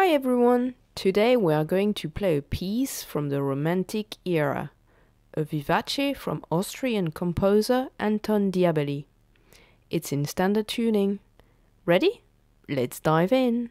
Hi everyone! Today we are going to play a piece from the Romantic era, a Vivace from Austrian composer Anton Diabelli. It's in standard tuning. Ready? Let's dive in!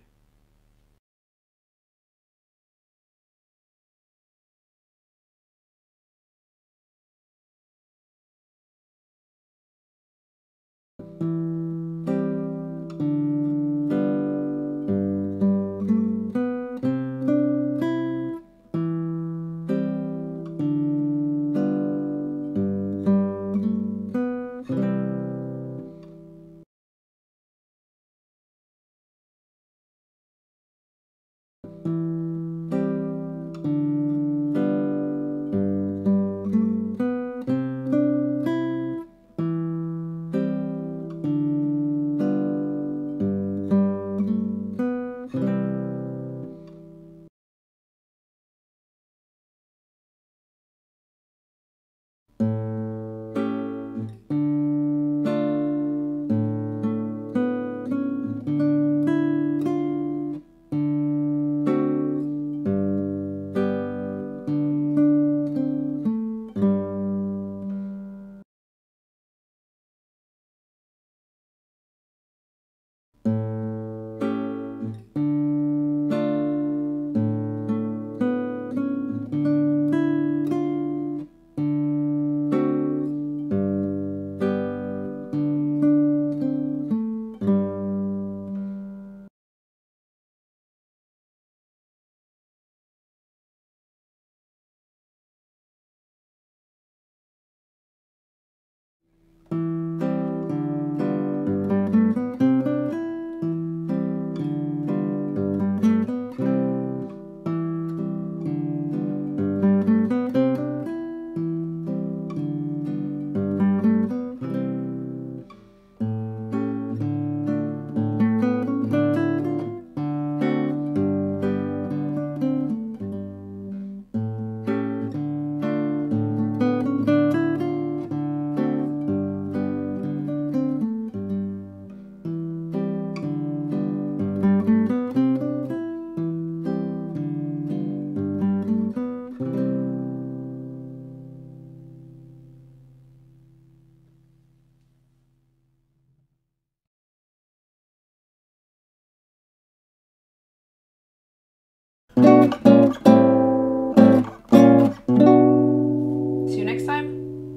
See you next time!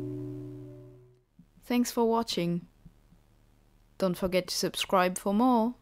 Thanks for watching. Don't forget to subscribe for more.